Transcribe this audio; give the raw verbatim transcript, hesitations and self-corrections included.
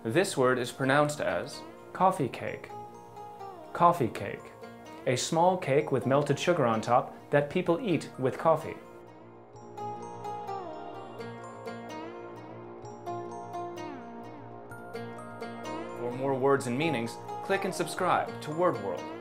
This word is pronounced as coffee cake. Coffee cake. A small cake with melted sugar on top that people eat with coffee. For more words and meanings, click and subscribe to Word World.